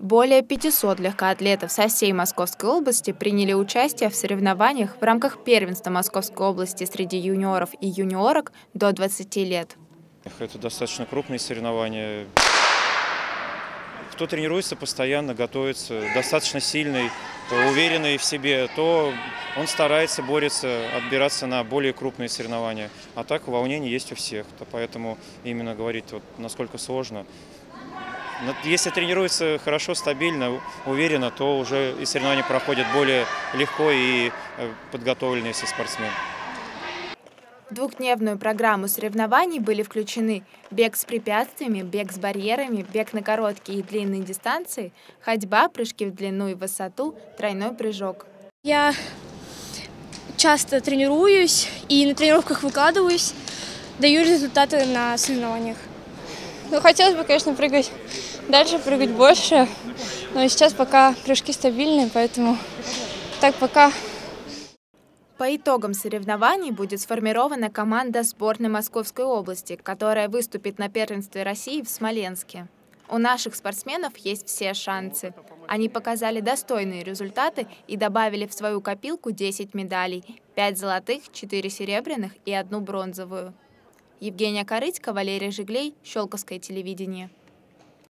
Более 500 легкоатлетов со всей Московской области приняли участие в соревнованиях в рамках первенства Московской области среди юниоров и юниорок до 20 лет. Это достаточно крупные соревнования. Кто тренируется постоянно, готовится, достаточно сильный, уверенный в себе, то он старается, борется, отбираться на более крупные соревнования. А так волнение есть у всех. Поэтому именно говорить, насколько сложно. Если тренируется хорошо, стабильно, уверенно, то уже и соревнования проходят более легко и подготовленные все спортсмены. В двухдневную программу соревнований были включены бег с препятствиями, бег с барьерами, бег на короткие и длинные дистанции, ходьба, прыжки в длину и высоту, тройной прыжок. Я часто тренируюсь и на тренировках выкладываюсь, даю результаты на соревнованиях. Хотелось бы, конечно, прыгать дальше, прыгать больше, но сейчас пока прыжки стабильные, поэтому так пока. По итогам соревнований будет сформирована команда сборной Московской области, которая выступит на первенстве России в Смоленске. У наших спортсменов есть все шансы. Они показали достойные результаты и добавили в свою копилку 10 медалей, 5 золотых, 4 серебряных и 1 бронзовую. Евгения Корыцка, Валерий Жиглей, Щелковское телевидение.